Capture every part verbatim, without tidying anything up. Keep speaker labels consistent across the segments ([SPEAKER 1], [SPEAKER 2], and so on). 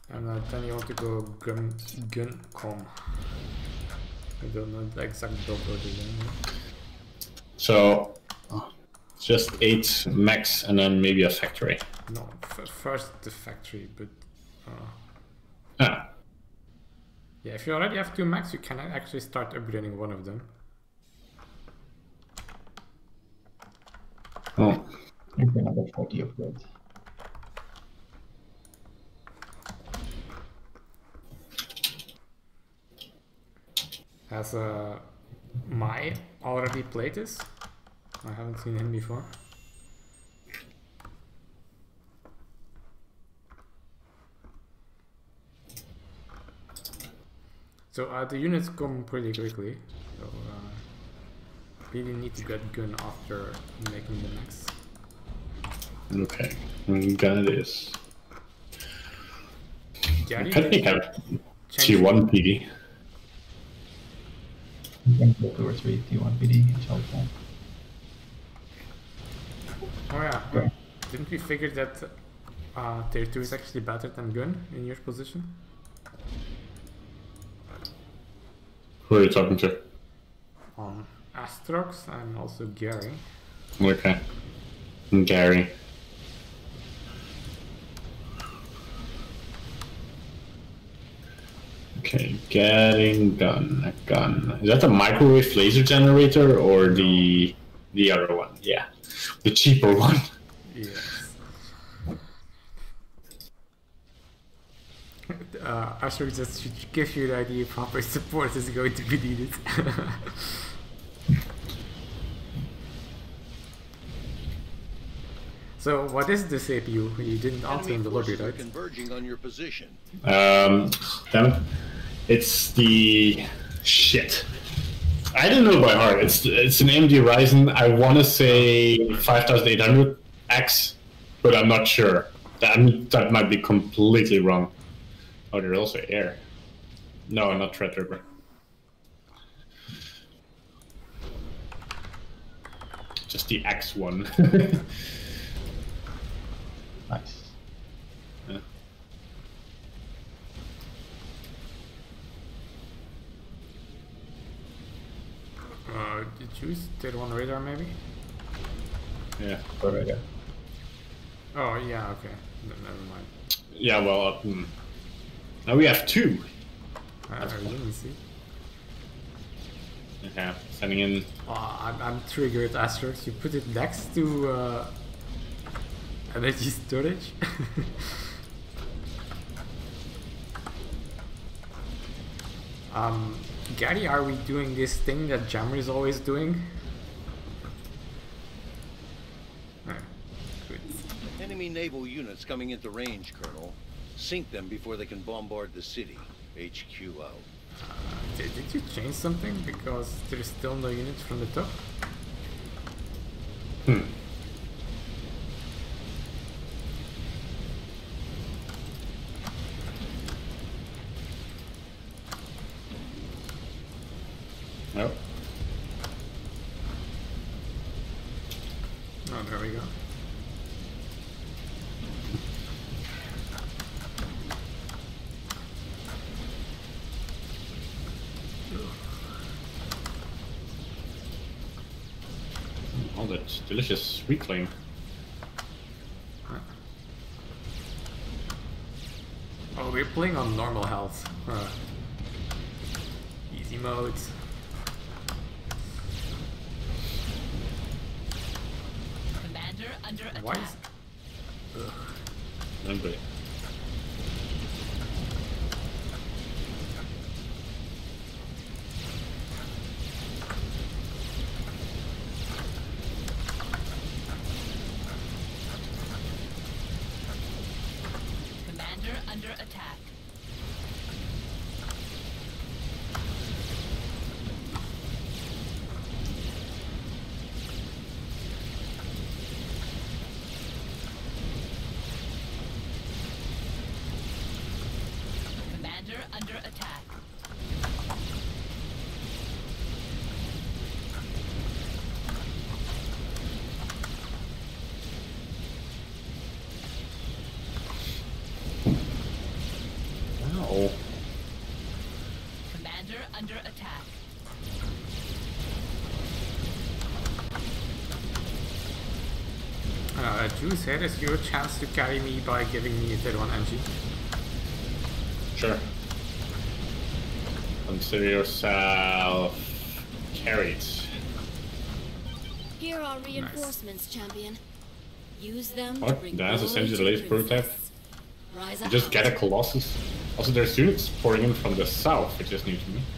[SPEAKER 1] And uh, then you want to go gun gun com. I don't know the exact build order then.
[SPEAKER 2] So just eight max and then maybe a factory.
[SPEAKER 1] No, f first the factory, but uh,
[SPEAKER 2] ah.
[SPEAKER 1] Yeah, if you already have two max, you can actually start upgrading one of them.
[SPEAKER 2] Oh,
[SPEAKER 3] maybe another forty upgrade.
[SPEAKER 1] Has uh, Mai already played this? I haven't seen him before. So uh, the units come pretty quickly, so uh, really need to get gun after making the max.
[SPEAKER 2] Okay, gun it is.
[SPEAKER 1] Gary,
[SPEAKER 2] I think I have T one P D.
[SPEAKER 3] You can go two or three T one P D in helpful.
[SPEAKER 1] Oh yeah,
[SPEAKER 3] Yeah.
[SPEAKER 1] Didn't we figure that uh, tier two is actually better than gun in your position?
[SPEAKER 2] Who are you talking to?
[SPEAKER 1] Um, Astrox and also Gary.
[SPEAKER 2] Okay. And Gary. Okay, getting gun. A gun. Is that the microwave laser generator or the the other one? Yeah, the cheaper one.
[SPEAKER 1] Yes. uh, Astrox just should give you the idea of how much support is going to be needed. So, what is the C P U? You didn't answer in the lobby, right?
[SPEAKER 4] Converging on your position.
[SPEAKER 2] Um, damn it. It's the shit. I don't know by heart. It's it's an A M D Ryzen. I want to say five thousand eight hundred X, but I'm not sure. That that might be completely wrong. Oh, there's also air. No, not Threadripper. Just the X one.
[SPEAKER 3] Nice.
[SPEAKER 2] Yeah.
[SPEAKER 1] Uh, did you choose tier one radar maybe?
[SPEAKER 2] Yeah.
[SPEAKER 3] Alright, yeah.
[SPEAKER 1] Oh yeah, okay. No, never mind.
[SPEAKER 2] Yeah. Well, uh, hmm. Now we have two.
[SPEAKER 1] Uh, I didn't see.
[SPEAKER 2] Yeah. Sending in.
[SPEAKER 1] Oh, I'm, I'm triggered, Astrox. You put it next to uh, energy storage. um, Gary, are we doing this thing that Jammer is always doing? Oh, good.
[SPEAKER 4] Enemy naval units coming into range, Colonel. Sink them before they can bombard the city. H Q out.
[SPEAKER 1] Uh, did, did you change something? Because there's still no units from the top.
[SPEAKER 2] Hmm. Nope.
[SPEAKER 1] Oh, there we go.
[SPEAKER 2] Oh, that delicious reclaim.
[SPEAKER 1] Oh, we're playing on normal health. Huh. Easy mode.
[SPEAKER 5] Commander under attack.
[SPEAKER 1] Why is... Ugh.
[SPEAKER 2] Remember.
[SPEAKER 5] Commander under attack. Commander under attack. under attack.
[SPEAKER 1] Uh, Juice, here is your chance to carry me by giving me a tier one M G.
[SPEAKER 2] Sure. Consider yourself carried.
[SPEAKER 6] Here are reinforcements, champion. Use them to
[SPEAKER 2] What?
[SPEAKER 6] bring
[SPEAKER 2] That's
[SPEAKER 6] glory
[SPEAKER 2] essentially
[SPEAKER 6] to
[SPEAKER 2] the latest prototype.
[SPEAKER 6] princess. Rise
[SPEAKER 2] You
[SPEAKER 6] up.
[SPEAKER 2] just get a Colossus. Also, there's units pouring in from the south, which is new to me.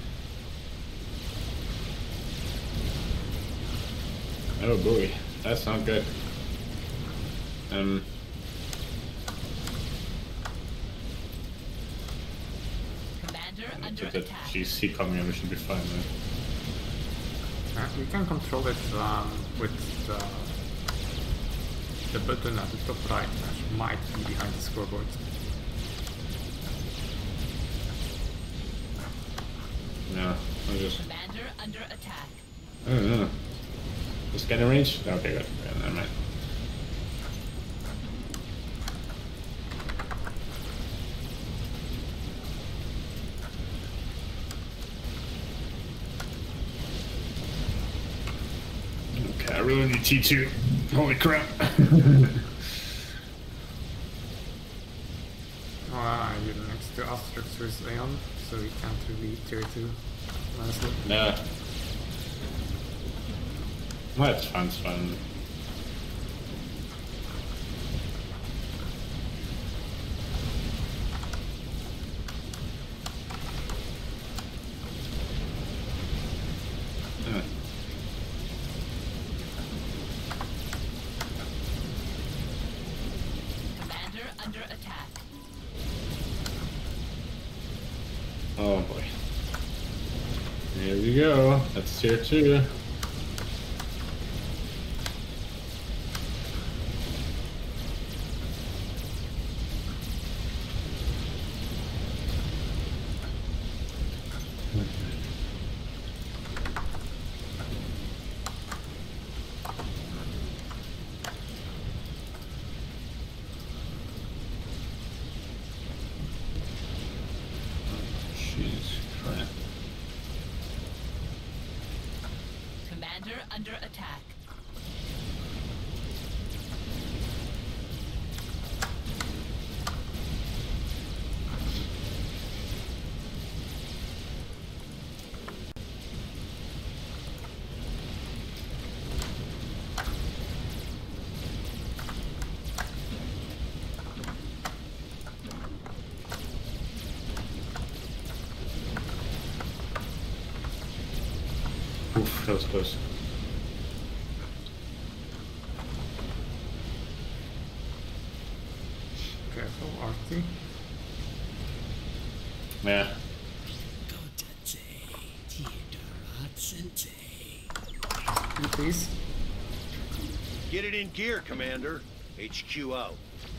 [SPEAKER 2] Oh boy, that's not good. Um.
[SPEAKER 5] Commander under
[SPEAKER 2] With the
[SPEAKER 5] attack.
[SPEAKER 2] G C coming in, we should be fine then.
[SPEAKER 1] Uh, we can control it um, with the, the button at the top right, which might be behind the scoreboard.
[SPEAKER 2] No, I'm just.
[SPEAKER 5] Commander under attack.
[SPEAKER 2] I don't know. Just get in range? Okay, good. Yeah, never mind. Okay, I really need T two. Holy crap.
[SPEAKER 1] Uh, you're next to Asterix with Leon, so we can't really tier two, honestly.
[SPEAKER 2] Nah. Well, it's fun, it's fun. Huh.
[SPEAKER 5] Commander under attack.
[SPEAKER 2] Oh boy. Here we go. That's tier two. Jesus Christ.
[SPEAKER 5] Commander under attack.
[SPEAKER 2] Oof, that was close.
[SPEAKER 1] Careful, R T.
[SPEAKER 2] Yeah.
[SPEAKER 1] You please.
[SPEAKER 4] Get it in gear, Commander. H Q out.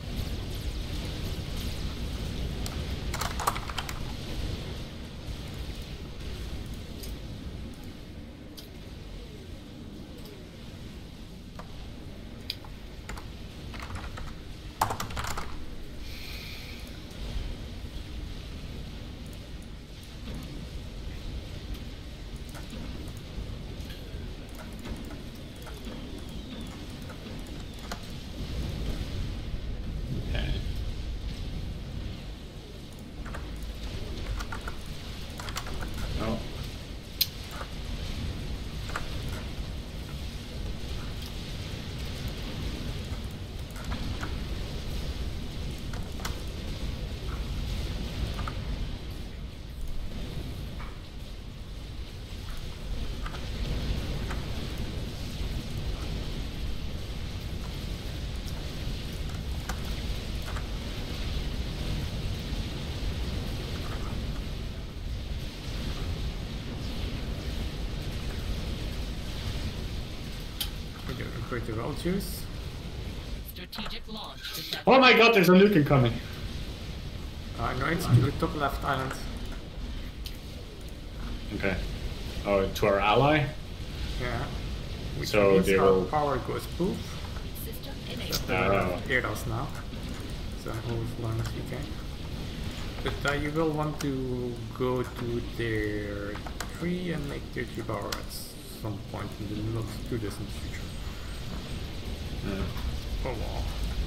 [SPEAKER 2] Okay. Oh.
[SPEAKER 1] We're doing pretty well, Juice.
[SPEAKER 5] Strategic launch detected.
[SPEAKER 2] Oh my god, there's a nuke incoming.
[SPEAKER 1] Uh, no, it's to the top left island.
[SPEAKER 2] Okay. Oh, to our ally?
[SPEAKER 1] Yeah. Which
[SPEAKER 2] So
[SPEAKER 1] means
[SPEAKER 2] they
[SPEAKER 1] our
[SPEAKER 2] will-
[SPEAKER 1] power goes poof.
[SPEAKER 5] System
[SPEAKER 1] Just
[SPEAKER 5] enabled.
[SPEAKER 1] uh,
[SPEAKER 2] Oh.
[SPEAKER 1] cleared us now. So overflow as we can. But uh, you will want to go to their tree and make their tree power at some point in the not too distant future.
[SPEAKER 2] Yeah.
[SPEAKER 1] Oh wow.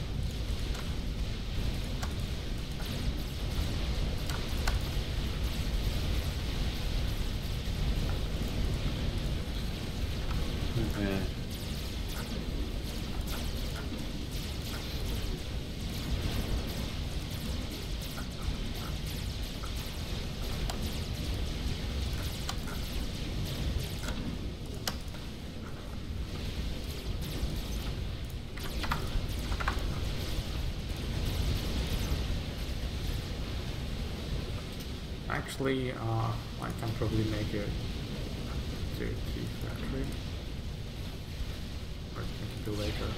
[SPEAKER 2] Yeah.
[SPEAKER 1] Actually, uh, I can probably make it to the factory. Or I can do later.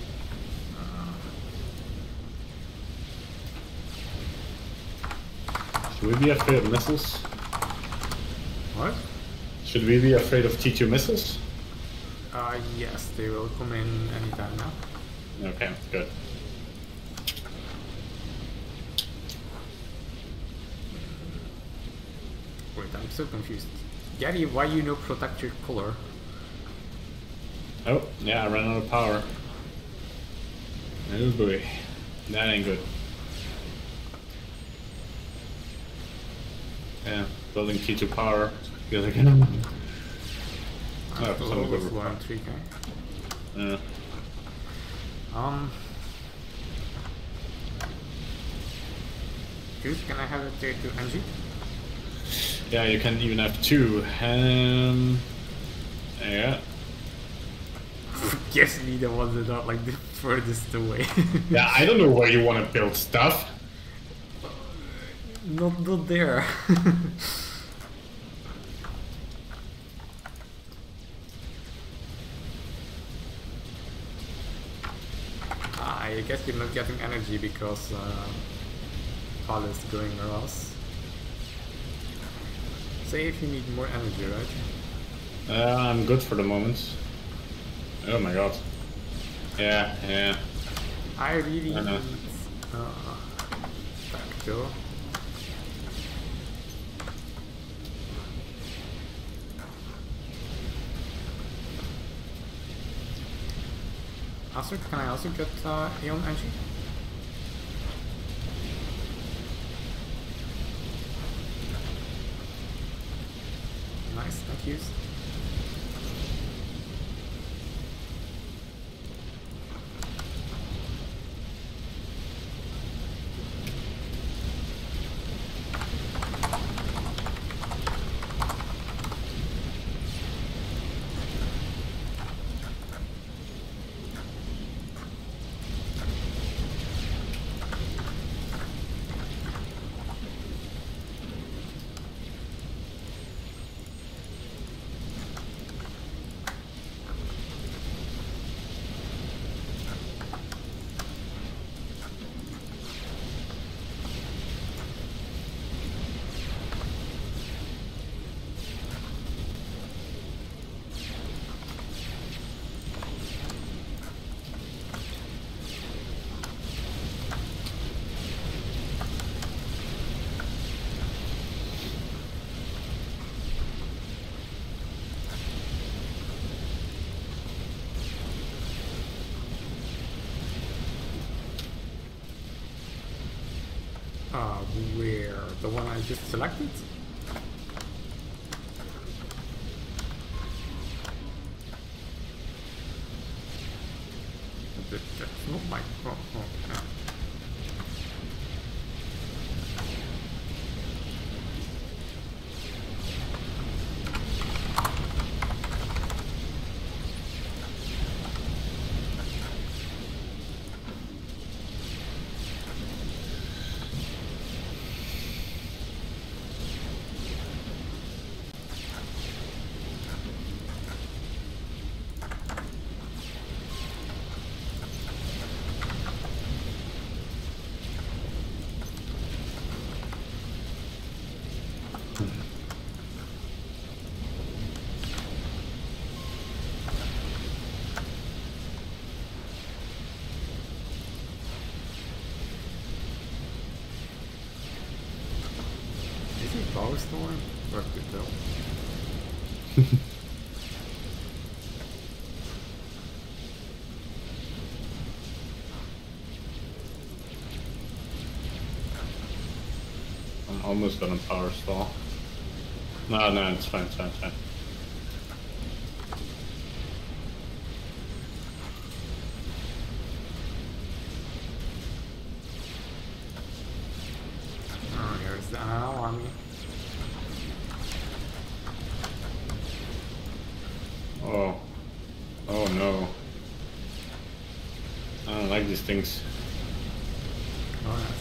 [SPEAKER 1] Uh,
[SPEAKER 2] Should we be afraid of missiles?
[SPEAKER 1] what?
[SPEAKER 2] Should we be afraid of T two missiles?
[SPEAKER 1] Uh, yes, they will come in anytime now.
[SPEAKER 2] Okay, good.
[SPEAKER 1] Wait, I'm so confused. Gary, why you no protect your color?
[SPEAKER 2] Oh, yeah, I ran out of power. Oh boy. That ain't good. Yeah, building T two power. Feels like
[SPEAKER 1] I'm
[SPEAKER 2] Oh,
[SPEAKER 1] still
[SPEAKER 2] something
[SPEAKER 1] always
[SPEAKER 2] good.
[SPEAKER 1] low on three K.
[SPEAKER 2] Yeah.
[SPEAKER 1] Um... Juice, can I have it there to Angie?
[SPEAKER 2] Yeah, you can even have two. Um, yeah.
[SPEAKER 1] Guess me the ones that are like the furthest away.
[SPEAKER 2] Yeah, I don't know where you want to build stuff.
[SPEAKER 1] Not, not there. I guess you're not getting energy because uh, Paul is going around. Say if you need more energy, right?
[SPEAKER 2] Uh, I'm good for the moment. Oh my god. Yeah, yeah.
[SPEAKER 1] I really
[SPEAKER 2] I know.
[SPEAKER 1] need uh, Facto. Also, can I also get uh, Aeon Energy? Nice, thank you. Uh, where? The one I just selected? That, that's not my... Oh, oh, yeah. Power Storm? Worth it though.
[SPEAKER 2] I'm almost gonna power stall. No, no, it's fine, it's fine, it's fine.
[SPEAKER 1] Oh, here's the Anal army.
[SPEAKER 2] Oh. Oh no. I don't like these things.
[SPEAKER 1] Oh, yes.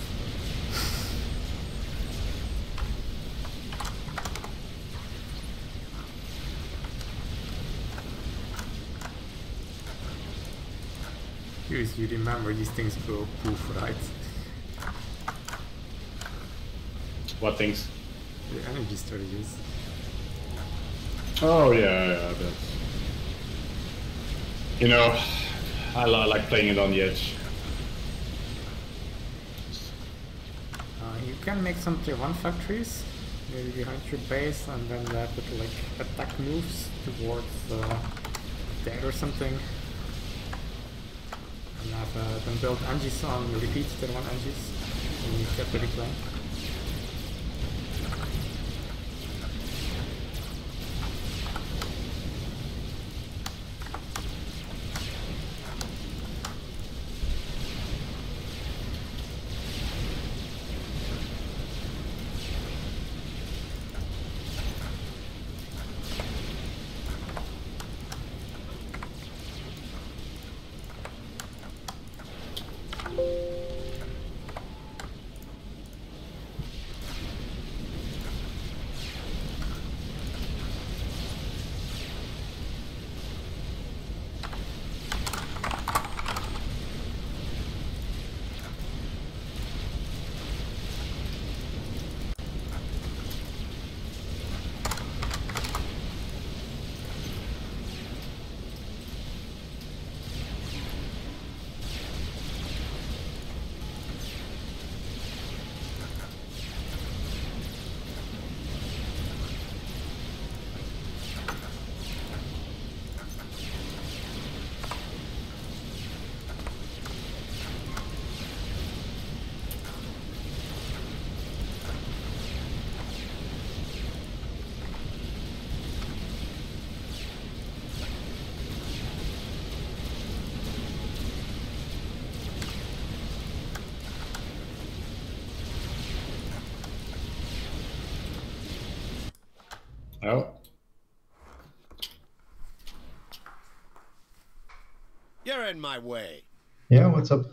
[SPEAKER 1] Curious, you remember these things go poof, right?
[SPEAKER 2] What things?
[SPEAKER 1] The energy storages.
[SPEAKER 2] Oh yeah, yeah, that's... You know, I li- like playing it on the edge.
[SPEAKER 1] Uh, you can make some tier one factories, maybe behind your base, and then uh, put like attack moves towards uh, there or something. And have uh, them build engines on repeat tier one engines, and you get the reclaim.
[SPEAKER 2] Oh.
[SPEAKER 7] You're in my way.
[SPEAKER 3] Yeah, what's up?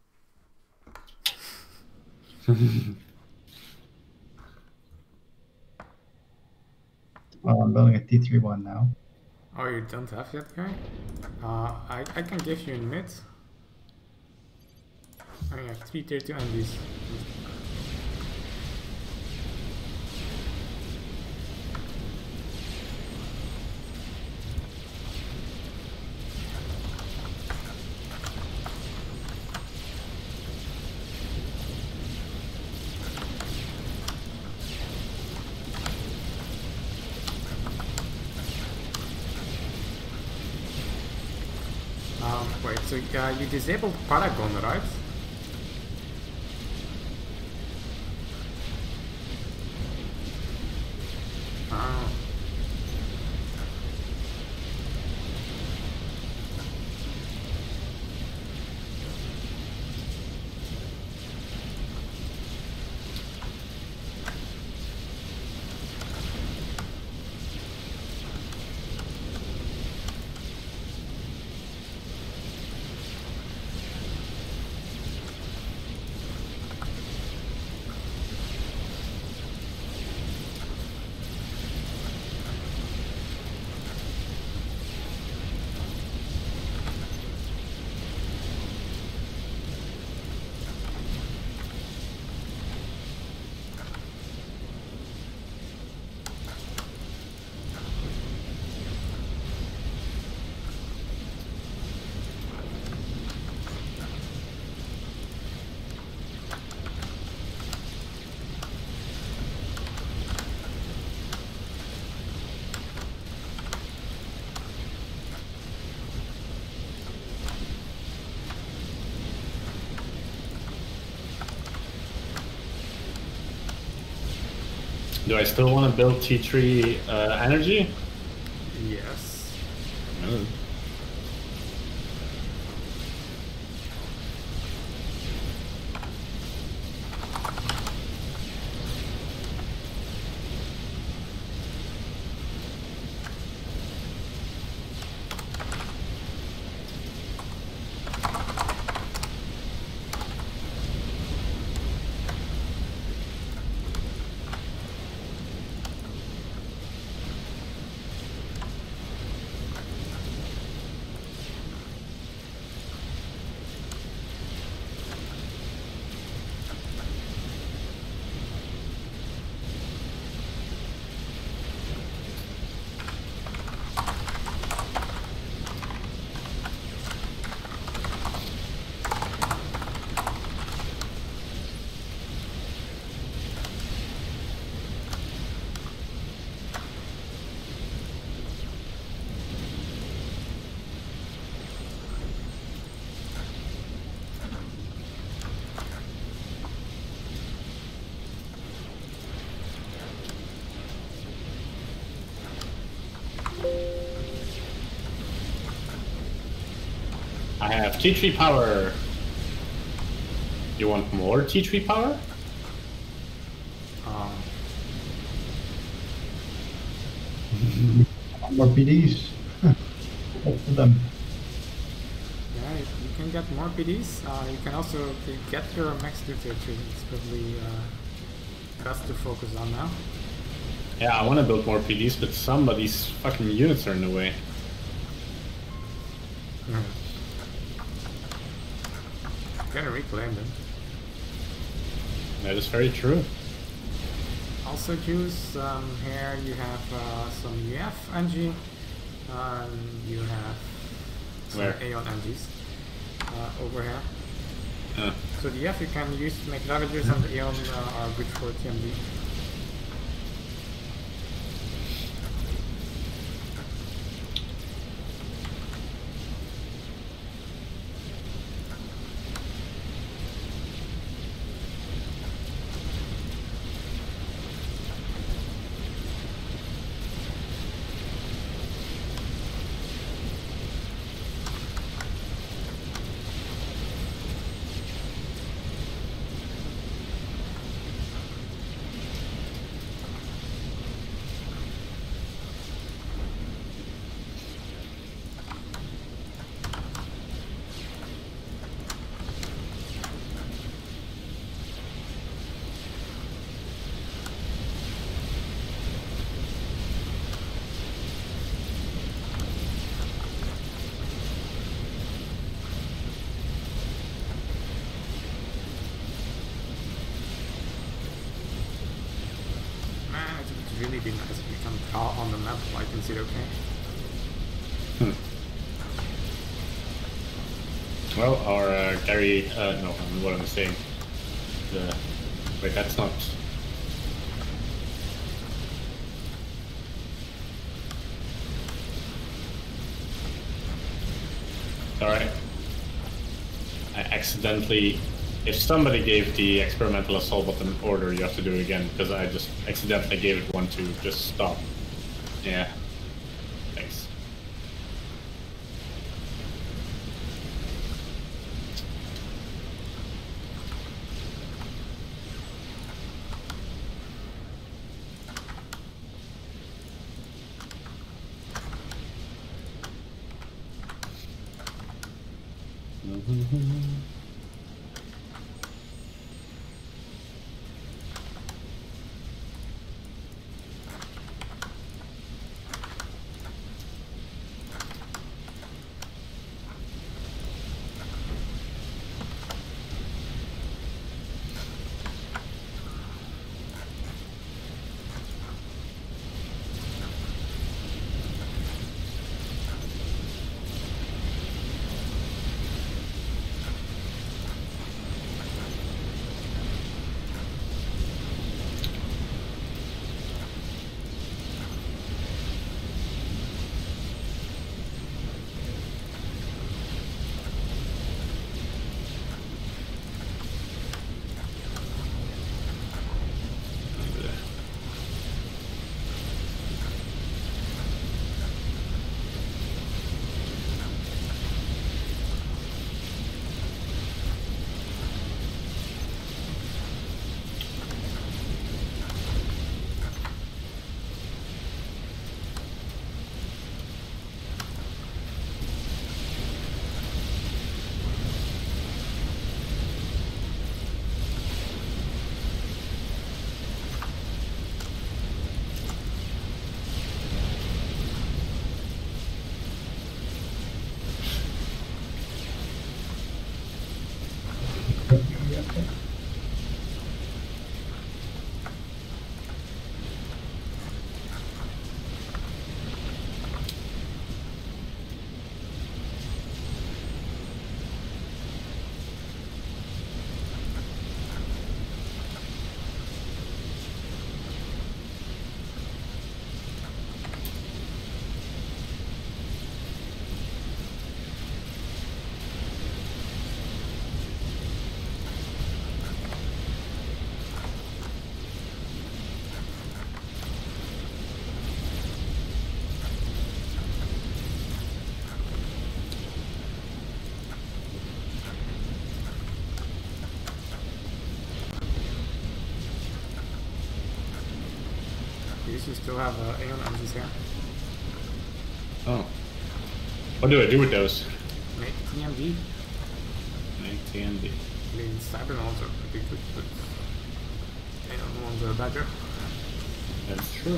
[SPEAKER 3] Oh, I'm building a T three one now.
[SPEAKER 1] Oh, you don't have that guy? Uh, I, I can give you in mid. I have three tier two engines. Um, wait, so uh, you disabled Paragon, right? Oh.
[SPEAKER 2] Do I still want to build T three uh, energy?
[SPEAKER 1] Yes.
[SPEAKER 2] No. I have T three power. You want more T three power?
[SPEAKER 1] Um,
[SPEAKER 3] More P Ds. Look for them.
[SPEAKER 1] yeah, you you can get more P Ds. Uh, you can also to get your max duty. It's probably uh, best to focus on now.
[SPEAKER 2] Yeah, I want to build more P Ds, but some of these fucking units are in the way.
[SPEAKER 1] Mm. Gotta reclaim them.
[SPEAKER 2] That is very true.
[SPEAKER 1] Also juice, um, here you have uh, some U F N G, um, you have some
[SPEAKER 2] Where?
[SPEAKER 1] Aeon N Gs uh, over here.
[SPEAKER 2] Uh,
[SPEAKER 1] So the F you can use to make Ravagers and the Aeon uh, are good for T M D. Man, it would really be nice if you can draw on the map like in zero K.
[SPEAKER 2] hmm. Well, our uh, Gary, uh, no, what am I saying? The, wait, that's not. Alright. I accidentally. If somebody gave the experimental assault button order, you have to do it again, because I just accidentally gave it one to just stop. Yeah. Thanks.
[SPEAKER 1] least you still have uh, Aeon engines here.
[SPEAKER 2] Oh. What do I do with those?
[SPEAKER 1] Make T M D.
[SPEAKER 2] Make T M D.
[SPEAKER 1] I mean, Cybernauts are pretty good, but Aeon ones are better.
[SPEAKER 2] That's true.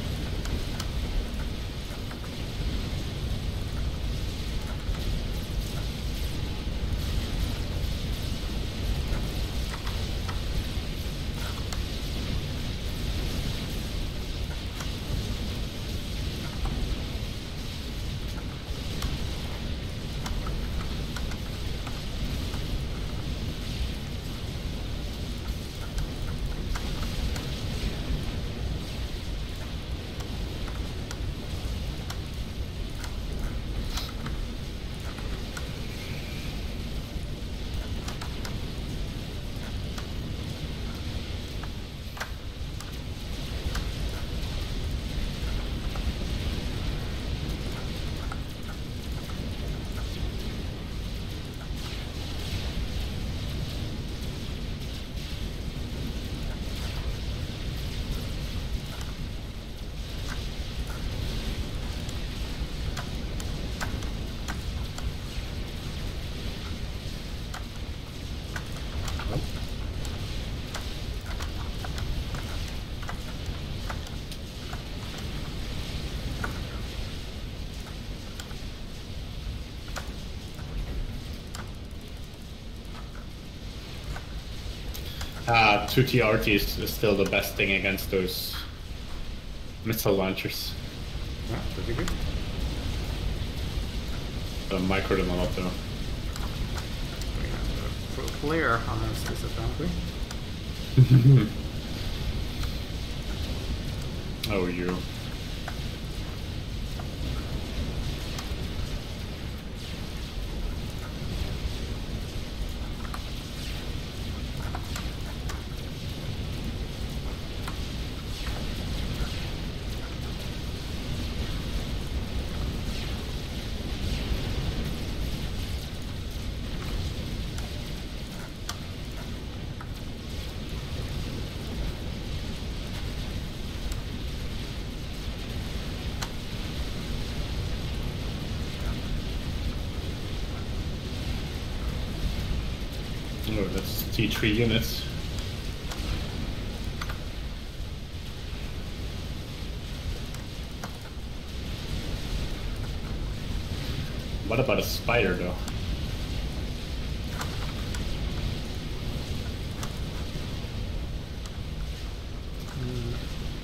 [SPEAKER 2] Ah, two T R Ts is still the best thing against those missile launchers.
[SPEAKER 1] Yeah, pretty good.
[SPEAKER 2] Uh, micro them a lot though.
[SPEAKER 1] We have a pro player on this disadvantage.
[SPEAKER 2] Oh, you. Oh, that's T three units. What about a spider, though?
[SPEAKER 1] Mm.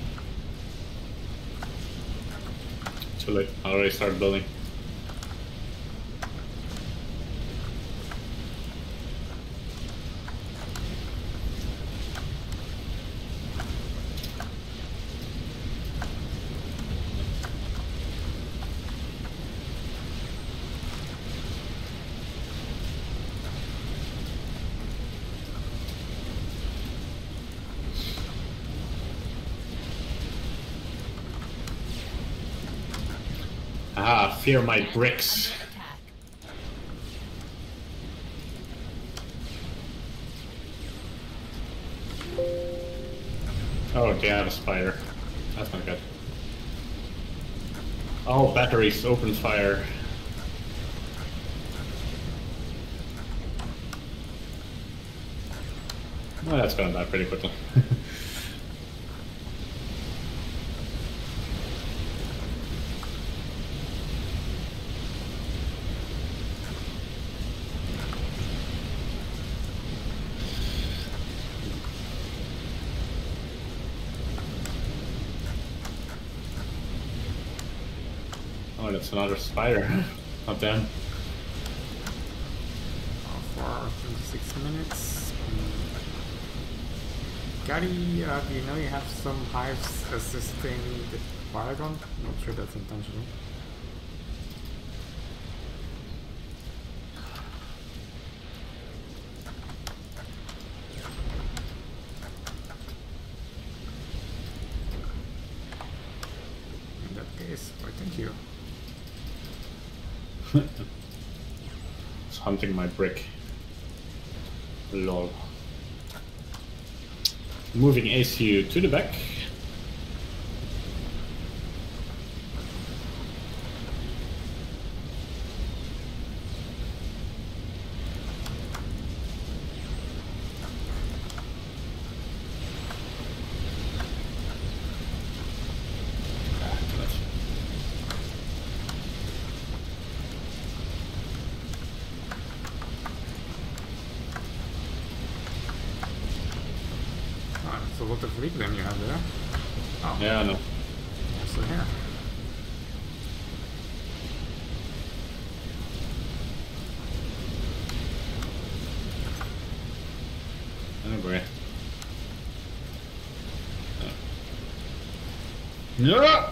[SPEAKER 2] Too late. I already started building. Ah, fear my bricks. Oh, they have a spider. That's not good. Oh, batteries, open fire. Well, that's gonna die pretty quickly. Oh, that's another spider. Not them.
[SPEAKER 1] For twenty-six minutes. Mm. Gary, uh, do you know you have some hives assisting the Paragon? Not sure that's intentional. In that case, why thank you.
[SPEAKER 2] It's hunting my brick. Lol. Moving A C U to the back.
[SPEAKER 1] Oh, it's a lot of reclaim you have there. Oh,
[SPEAKER 2] Yeah, I know.
[SPEAKER 1] so here.
[SPEAKER 2] Anyway. No!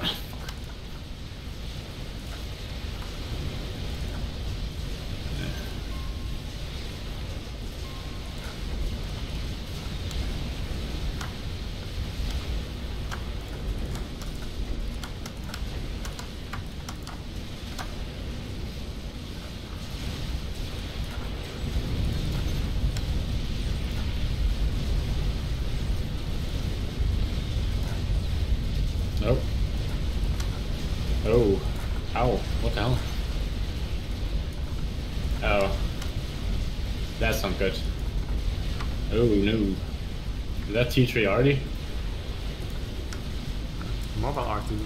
[SPEAKER 2] Nope. Oh. Ow. What the hell? Oh. That's not good. Oh no. Is that T three already?
[SPEAKER 1] Mobile R T.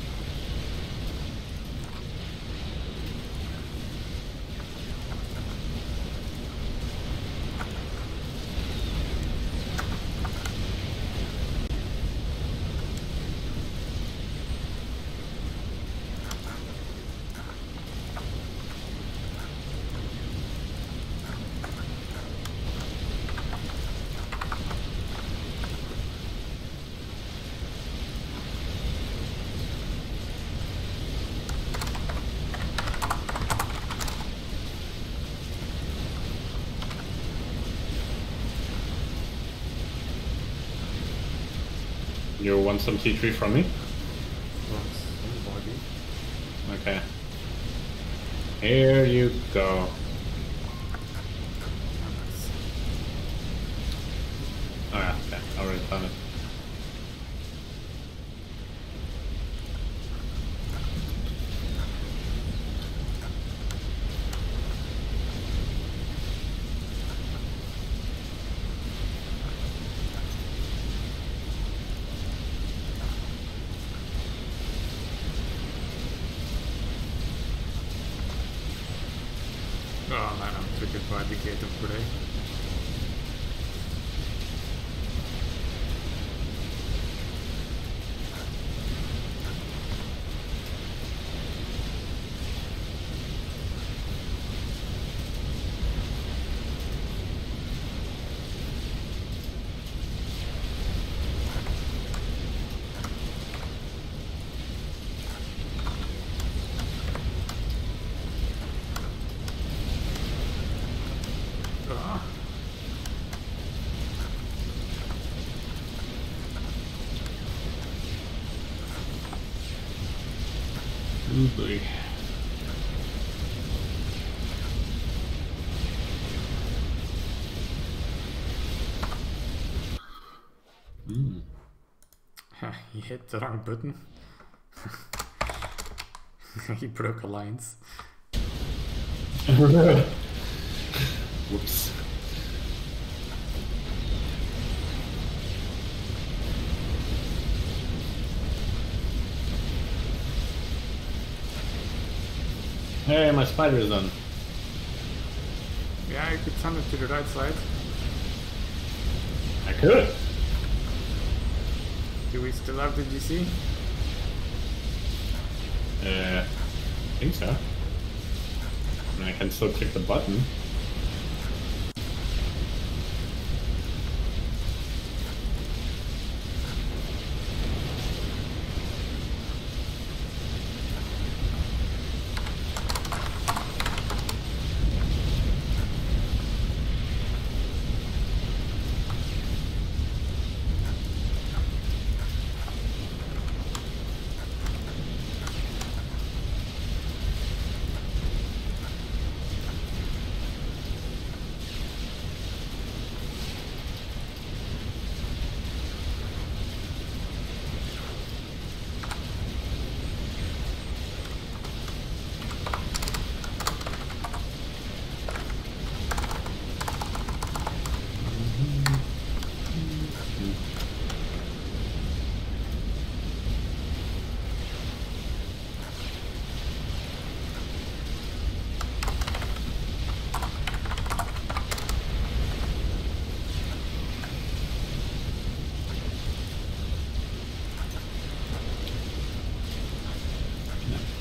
[SPEAKER 2] You want some T three from me?
[SPEAKER 1] Well, somebody.
[SPEAKER 2] Okay. Here you go. Oh yeah, okay. I already done it.
[SPEAKER 1] Oh man, I'm triggered by the gate of Gray. Ah.
[SPEAKER 2] Oh boy. Mm.
[SPEAKER 1] He hit the wrong button. He broke alliance.
[SPEAKER 2] Whoops. Hey, my spider is done.
[SPEAKER 1] Yeah, you could send it to the right side.
[SPEAKER 2] I could.
[SPEAKER 1] Do we still have the G C?
[SPEAKER 2] Uh, I think so. I mean, I can still click the button.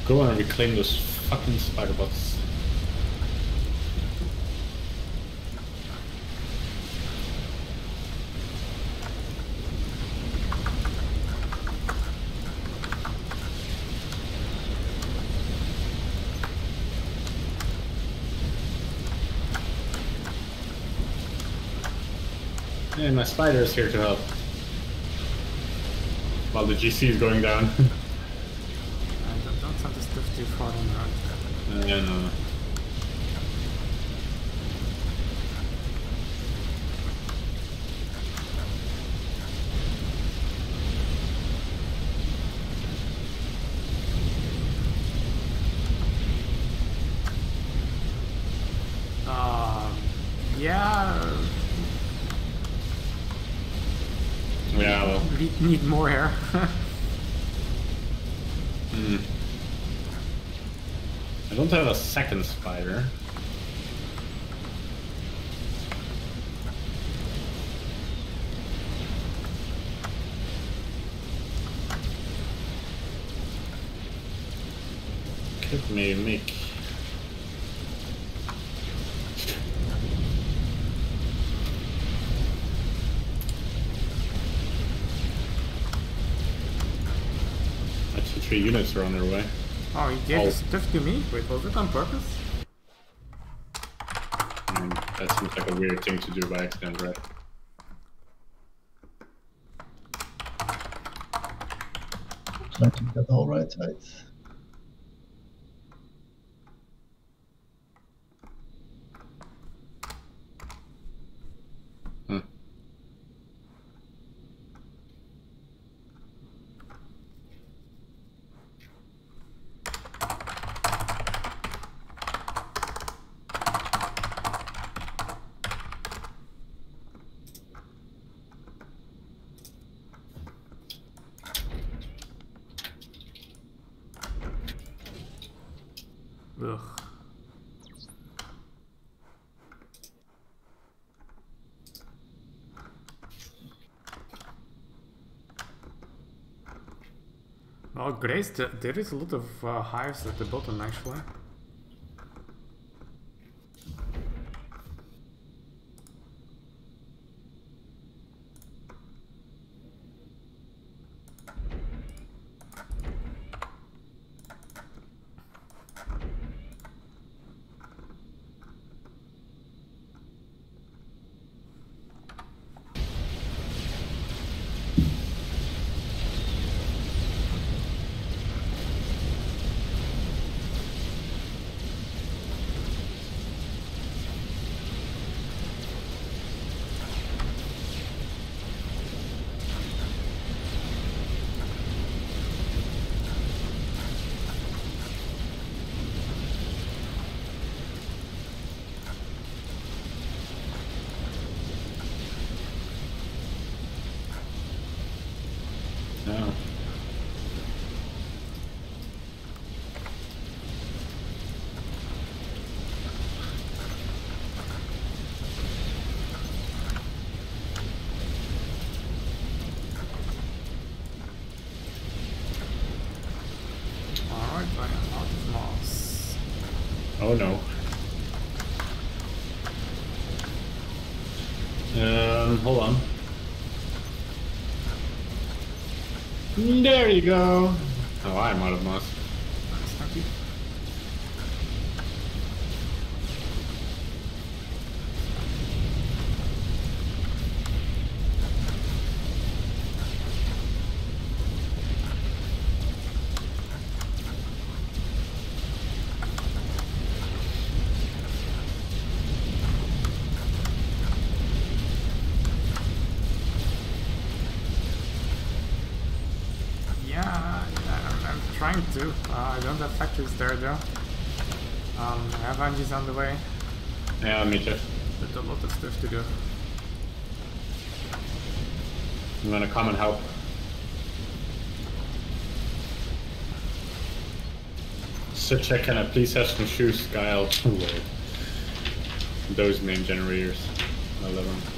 [SPEAKER 2] Go and reclaim those fucking spider bots. And my spider is here to help. While the G C is going down.
[SPEAKER 1] I don't, don't send the stuff too far on the right.
[SPEAKER 2] Yeah, no.
[SPEAKER 1] Um, yeah.
[SPEAKER 2] Yeah, well.
[SPEAKER 1] We need more air.
[SPEAKER 2] Hmm. I don't have a second spider. Could maybe make. Actually, three units are on their way.
[SPEAKER 1] Oh, you gave
[SPEAKER 2] Oh.
[SPEAKER 1] the stuff to me? Wait, was it on purpose?
[SPEAKER 2] Mm, that seems like a weird thing to do by accident, right?
[SPEAKER 3] Trying to get the whole right side.
[SPEAKER 2] Hmm.
[SPEAKER 1] Ugh. Well, Grace, th there is a lot of uh, hives at the bottom actually. No. Alright, I am out of moss.
[SPEAKER 2] Oh no. Um, hold on. There you go. Oh, I'm out of moss.
[SPEAKER 1] Nice, thank you. Yeah, I'm, I'm trying to. Uh, I don't have factories there though. Um, I have Angie's on the way,
[SPEAKER 2] Yeah, me too.
[SPEAKER 1] but a lot of stuff to do.
[SPEAKER 2] I'm gonna come and help. Sucha, can I please have some shoes, Guile? Those main generators. I love them.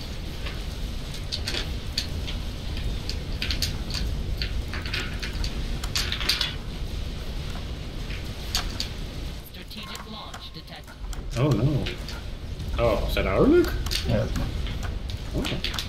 [SPEAKER 2] Oh no. Oh, is that our Luke?
[SPEAKER 3] Yeah, that's mine.
[SPEAKER 2] Oh.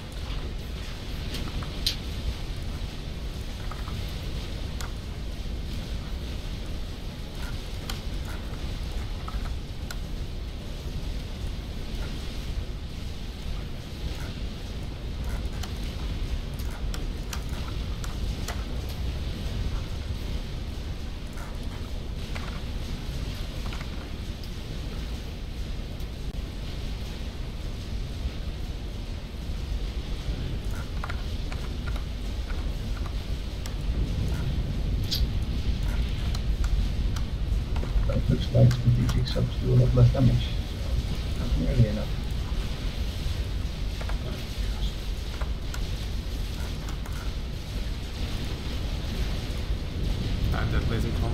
[SPEAKER 3] That looks like strategic subs do a lot less damage. So not nearly enough.
[SPEAKER 1] And that blazing tom.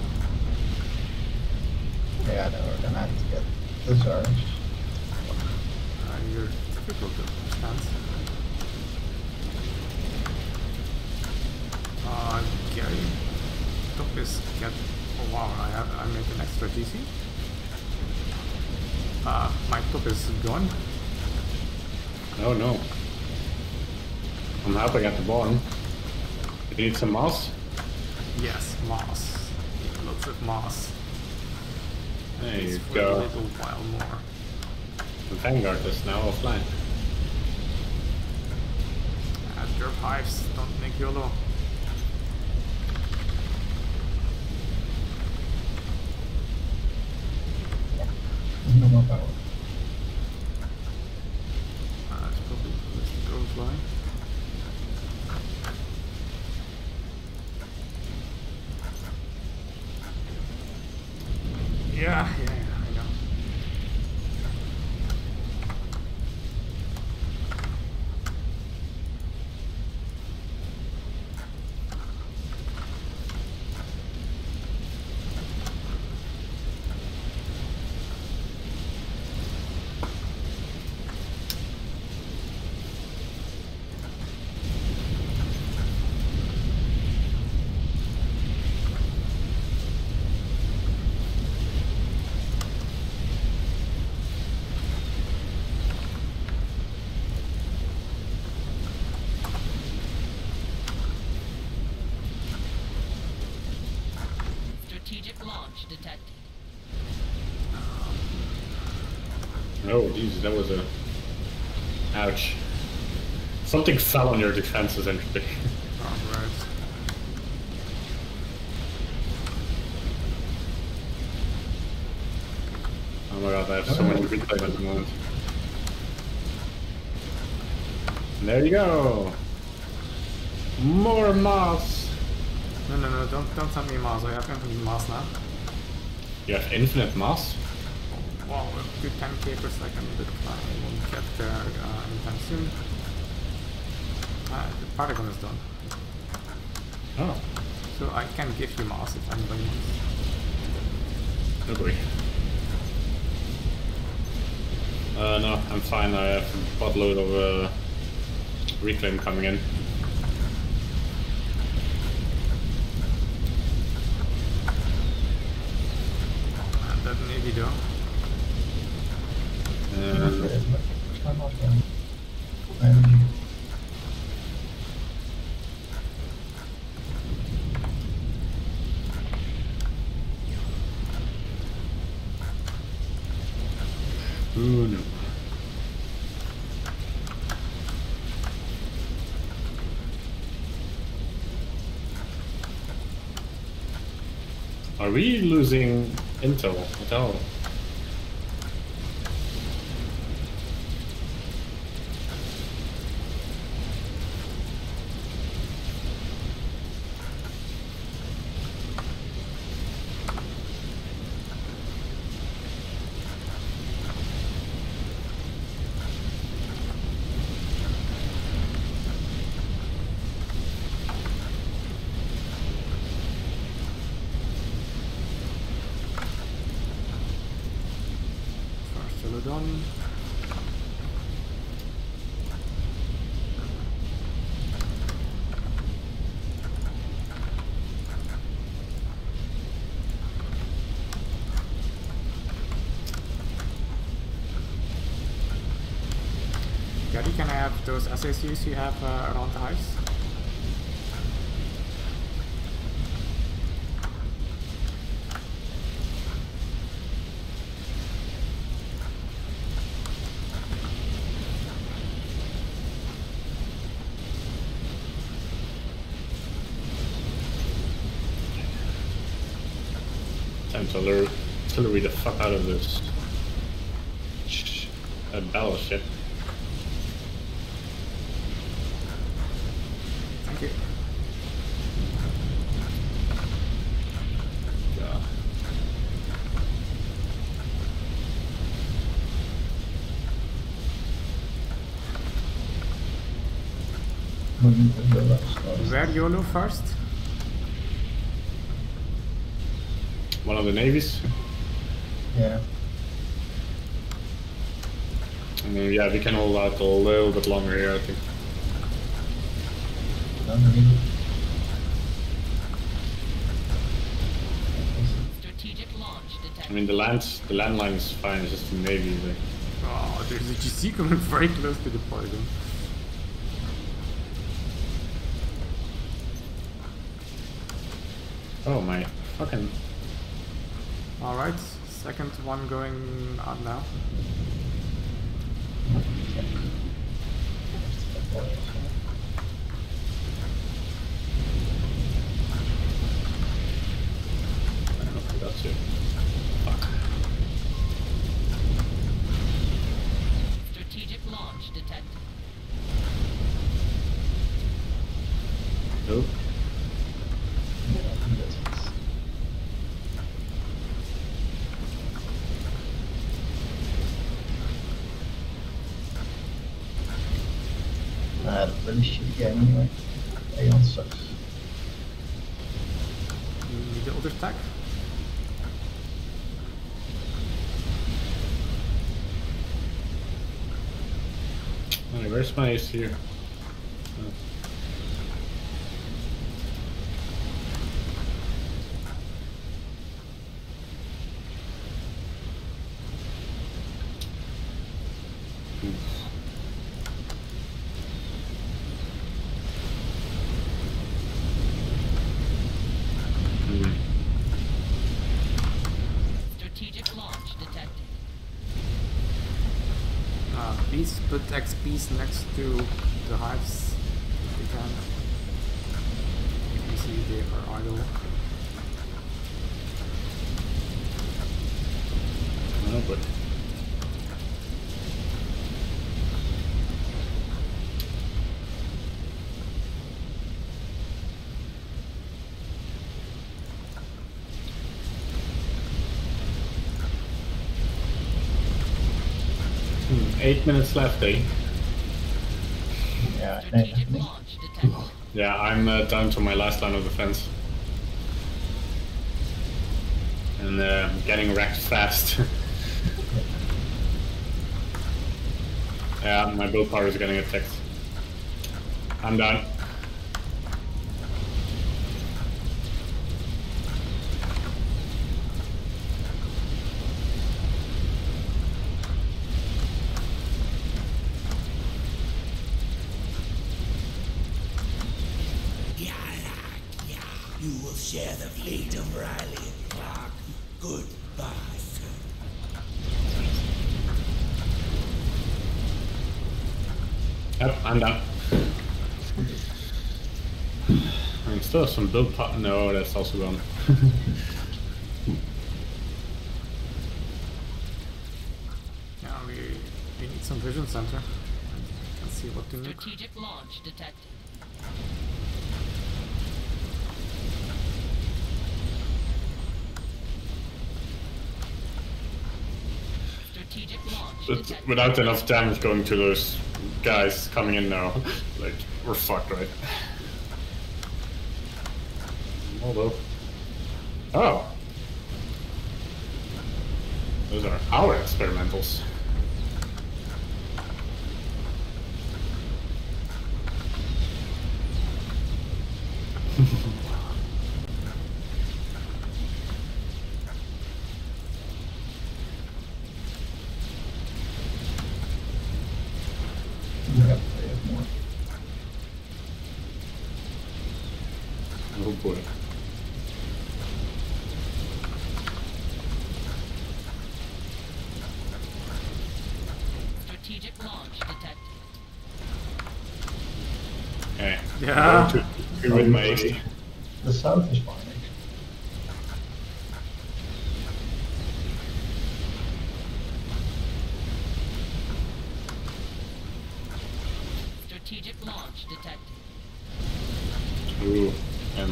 [SPEAKER 3] Yeah, no, we're gonna have to get the Zarge.
[SPEAKER 1] Uh, you're difficult to understand. Uh, Gary, top is get. Oh wow, I have I made an extra G C. Uh, my top is gone.
[SPEAKER 2] Oh no. I'm helping at the bottom. You need some moss?
[SPEAKER 1] Yes, moss. Lots of moss.
[SPEAKER 2] There you
[SPEAKER 1] It's for a
[SPEAKER 2] go.
[SPEAKER 1] little while more.
[SPEAKER 2] The Vanguard is now offline.
[SPEAKER 1] Add your hives, don't make YOLO.
[SPEAKER 3] There's no more power.
[SPEAKER 1] Uh, it's probably ballistic overfly. Yeah, yeah, yeah, I know.
[SPEAKER 5] Strategic launch detected.
[SPEAKER 2] Oh, Jesus, that was a... Ouch. Something fell on your defenses, entropy.
[SPEAKER 1] Alright.
[SPEAKER 2] Oh my god, I have so many replays at the moment. And there you go! More moss!
[SPEAKER 1] No, no, no, don't, don't send me moss. I have infinite moss now.
[SPEAKER 2] You have infinite moss?
[SPEAKER 1] Wow, a good ten K per second, but I won't get there uh, anytime soon. Uh, the Paragon is done.
[SPEAKER 2] Oh,
[SPEAKER 1] So I can give you moss if anybody wants.
[SPEAKER 2] nobody. Uh, no, I'm fine. I have a buttload of uh, reclaim coming in.
[SPEAKER 1] And that Navy though.
[SPEAKER 2] And
[SPEAKER 3] Where's my mouse going? Where are you?
[SPEAKER 2] ooh, no. Are we losing intel at all?
[SPEAKER 1] First done. can I have those S A Cs you have uh, around the hives?
[SPEAKER 2] Time to lure, to lure the fuck out of this sh uh, battleship.
[SPEAKER 1] Thank you.
[SPEAKER 2] Yeah.
[SPEAKER 3] Moving to the left side.
[SPEAKER 1] Where YOLO first?
[SPEAKER 2] One of the navies.
[SPEAKER 3] Yeah.
[SPEAKER 2] And then, yeah, we can hold out a little bit longer here, I think.
[SPEAKER 3] Underneath.
[SPEAKER 5] Strategic launch
[SPEAKER 2] I
[SPEAKER 5] detected.
[SPEAKER 2] mean, the land, the landline is fine. It's just the navy. Like,
[SPEAKER 1] Oh, there's a G C coming very close to the poison.
[SPEAKER 2] oh my fucking.
[SPEAKER 1] Alright, second one going on now.
[SPEAKER 2] I forgot to. Fuck.
[SPEAKER 5] Strategic launch detected.
[SPEAKER 2] Nope.
[SPEAKER 3] Nah, that's really shitty game anyway. Aeon sucks.
[SPEAKER 1] You need the other stack?
[SPEAKER 2] Alright, where's my ace here? Oh. Hmm.
[SPEAKER 5] Strategic launch detected.
[SPEAKER 1] Uh, please put X Ps next to the hives if you can. You can see they are idle.
[SPEAKER 2] No, but hmm, eight minutes left, eh?
[SPEAKER 3] Yeah,
[SPEAKER 5] Strategic
[SPEAKER 3] definitely.
[SPEAKER 5] launch detected.
[SPEAKER 2] Yeah, I'm uh, down to my last line of defense. And uh, getting wrecked fast. Yeah, my build power is getting attacked. I'm done.
[SPEAKER 8] You will share the fate of Riley and Clark. Goodbye, sir.
[SPEAKER 2] Yep, I'm done. I mean, still have some build pot. No, that's also gone.
[SPEAKER 1] Yeah, we, we need some vision center. Let's see what to nuke.
[SPEAKER 5] Strategic launch detected. Strategic launch
[SPEAKER 2] But
[SPEAKER 5] detected.
[SPEAKER 2] without enough damage going to those guys coming in now, like, we're fucked, right? Although. Oh! Those are our experimentals.
[SPEAKER 3] Yeah,
[SPEAKER 2] Oh boy.
[SPEAKER 5] Strategic launch detected.
[SPEAKER 2] Okay.
[SPEAKER 1] Yeah.
[SPEAKER 2] To, to win my A D.
[SPEAKER 3] The south is fine.
[SPEAKER 5] Strategic launch detected.
[SPEAKER 2] Ooh. And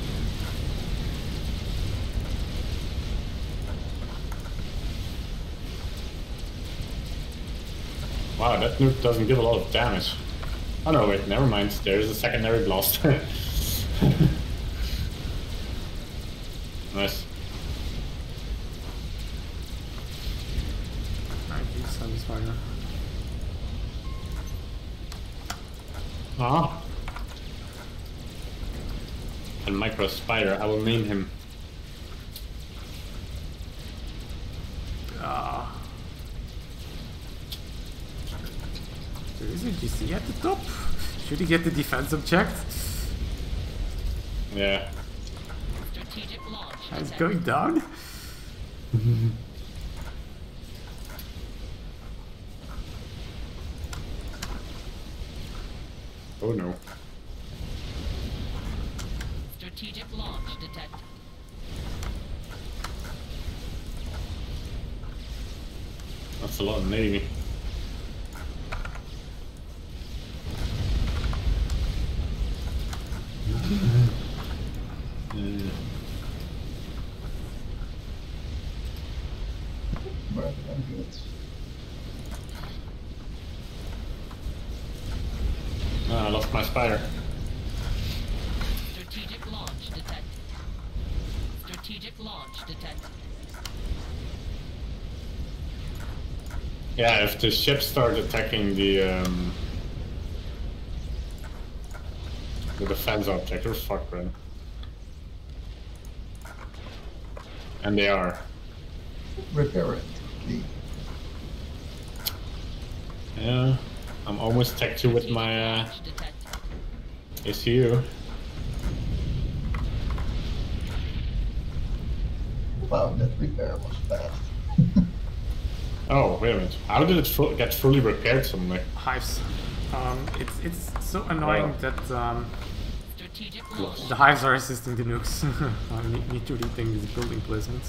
[SPEAKER 2] wow, that nuke doesn't give a lot of damage. Oh no, wait, never mind. There's a secondary blast. Nice.
[SPEAKER 1] I think Satisfyer.
[SPEAKER 2] Ah. And Micro Spider, I will name him.
[SPEAKER 1] Ah. There is a G C at the top. Should he get the defense object?
[SPEAKER 2] Yeah.
[SPEAKER 5] Strategic launch
[SPEAKER 1] It's
[SPEAKER 5] detected.
[SPEAKER 1] going down.
[SPEAKER 2] Oh no.
[SPEAKER 5] Strategic launch detected.
[SPEAKER 2] That's a lot of Navy. Mm.
[SPEAKER 3] Where are the units?
[SPEAKER 2] Ah, I lost my spider.
[SPEAKER 5] Strategic launch detected. Strategic launch detected.
[SPEAKER 2] Yeah, if the ships start attacking the um, the defense object, we're fucked, right? And they are.
[SPEAKER 3] Repair it. The
[SPEAKER 2] Yeah, I'm almost tech two with my uh,
[SPEAKER 5] Launch detected.
[SPEAKER 2] A C U.
[SPEAKER 3] wow, that repair was fast.
[SPEAKER 2] Oh, wait a minute. How did it fu get fully repaired suddenly?
[SPEAKER 1] Hives. Um, it's it's so annoying
[SPEAKER 2] Oh.
[SPEAKER 1] that um,
[SPEAKER 5] Strategic launch.
[SPEAKER 1] the hives are assisting the nukes. I need, need to rethink these building placements.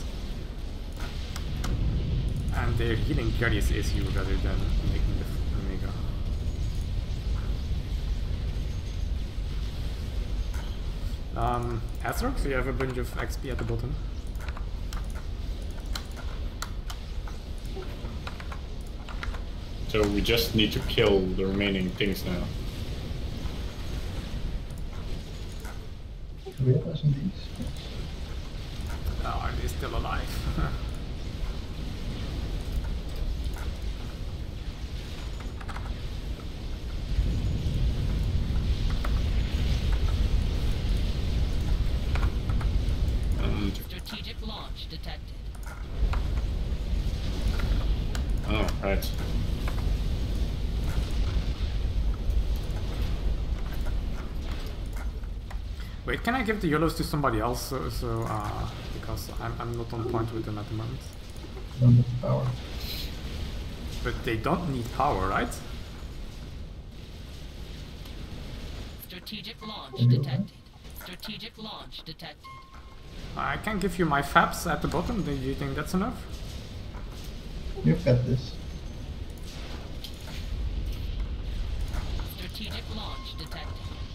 [SPEAKER 1] And they're healing Guardian's A C U rather than making the Omega. Um, Azerox, you have a bunch of X P at the bottom.
[SPEAKER 2] So we just need to kill the remaining things now.
[SPEAKER 3] Do we have S M Ds? Yes.
[SPEAKER 1] Oh, are they still alive?
[SPEAKER 2] Um,
[SPEAKER 5] Strategic launch detected.
[SPEAKER 2] oh, right.
[SPEAKER 1] Wait, can I give the YOLOs to somebody else? So, so uh, because I'm, I'm not on point with them at the moment.
[SPEAKER 3] Don't have the power.
[SPEAKER 1] But they don't need power, right?
[SPEAKER 5] Strategic launch
[SPEAKER 3] Mhm.
[SPEAKER 5] detected. Strategic launch detected.
[SPEAKER 1] I can give you my fabs at the bottom. Do you think that's enough?
[SPEAKER 3] You've got this.
[SPEAKER 5] Strategic launch detected.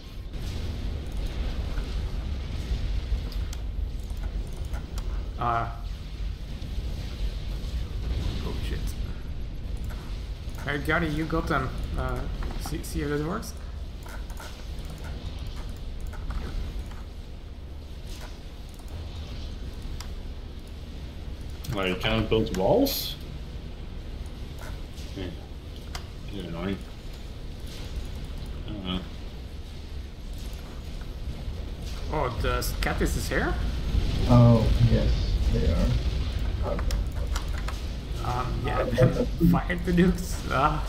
[SPEAKER 1] Uh. Oh shit. Hey Gary, you got them. Uh, see, see how this works?
[SPEAKER 2] Well, you cannot build walls? Yeah. You're annoying. I don't know.
[SPEAKER 1] Oh, the Scatis is here?
[SPEAKER 3] Oh, yes, they are. Okay.
[SPEAKER 1] Um, yeah, then fire the nukes. Ah.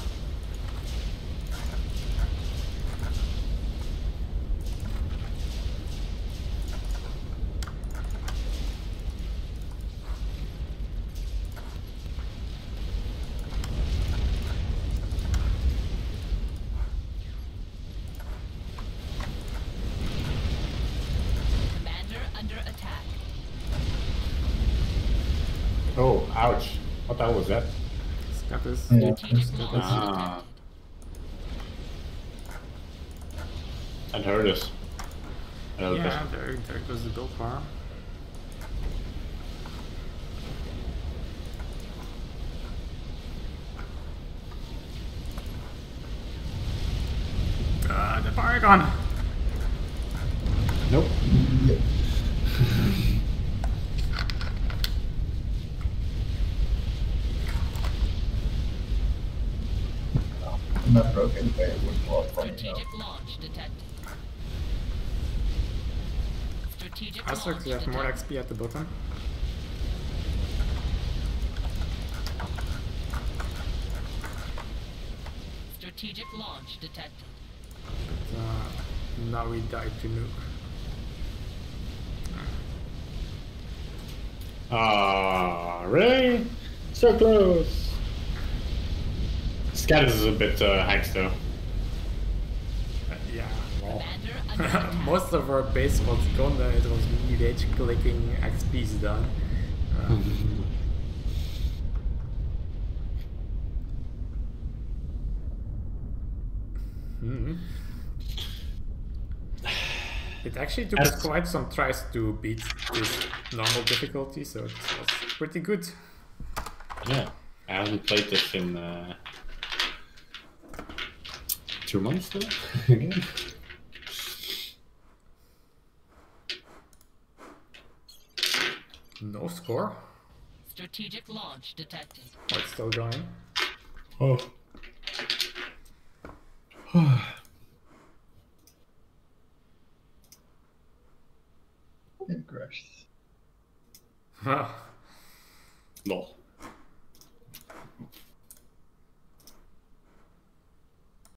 [SPEAKER 2] Oh, ouch. What the hell was that?
[SPEAKER 1] Scott is
[SPEAKER 3] Yeah.
[SPEAKER 5] Strategic launch
[SPEAKER 2] Ah.
[SPEAKER 5] detected.
[SPEAKER 2] I'd heard this. I know
[SPEAKER 1] yeah,
[SPEAKER 2] this.
[SPEAKER 1] there, there goes the build farm. Uh, the Paragon!
[SPEAKER 2] Nope.
[SPEAKER 3] I'm not broke anyway, it would fall from me.
[SPEAKER 5] Strategic launch detected. Strategic launch
[SPEAKER 1] Asterix, you have more
[SPEAKER 5] detected.
[SPEAKER 1] X P at the bottom.
[SPEAKER 5] Strategic launch detected.
[SPEAKER 1] But, uh, now we died to nuke.
[SPEAKER 2] Ah, really? So close. Scatters is a bit uh, hacked though.
[SPEAKER 1] Uh, yeah, well.
[SPEAKER 5] Commander under attack.
[SPEAKER 1] Most of our base was gone, then it was me rage clicking X P's done. Uh, hmm. It actually took us
[SPEAKER 2] That's-
[SPEAKER 1] quite some tries to beat this normal difficulty, so it was pretty good.
[SPEAKER 2] Yeah, I haven't played this in uh, two months now. Again.
[SPEAKER 1] No score.
[SPEAKER 5] Strategic launch detected.
[SPEAKER 1] Oh, it's still going.
[SPEAKER 2] Oh.
[SPEAKER 3] It crashed.
[SPEAKER 1] Huh.
[SPEAKER 2] Lol.